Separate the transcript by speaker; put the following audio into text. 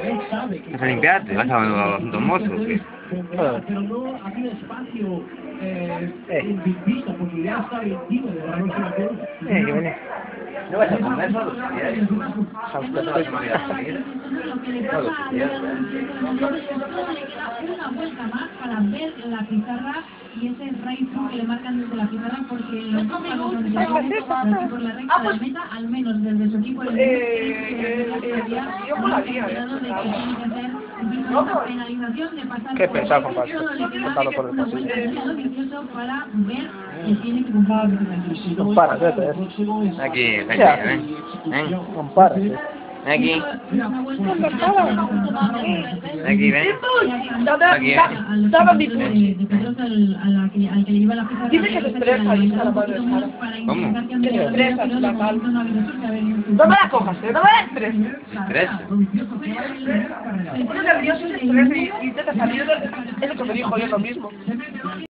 Speaker 1: ¿Vas a limpiarte? ¿Vas a un mozo o qué?
Speaker 2: Pero no había espacio visto, porque ya está vestido de la noche
Speaker 3: Que viene.
Speaker 1: ¿No vas a comer solo si quieres?
Speaker 4: Una vuelta más para ver la pizarra y ese rating que le marcan desde la pizarra, porque los dos pasos donde se por la recta de la meta, al menos desde su equipo,
Speaker 3: Qué pesado, compadre. Contarlo por el pasillo.
Speaker 4: para ver que tiene que cumplir.
Speaker 3: No para, vete.
Speaker 1: Aquí, ven, ven.
Speaker 3: No para, sí.
Speaker 1: Aquí. Aquí, ven. Aquí, ven.
Speaker 4: Daba mi al que le lleva la pizarra.
Speaker 5: Dice que se estresa ahí, a la madre.
Speaker 1: ¿Cómo?
Speaker 5: Que se estresa, la mal. No me la cojas, no me la estreses.
Speaker 1: ¿Se estresa?
Speaker 5: Se pone nervioso y se estresa y intenta salir. Es lo que me dijo yo lo mismo.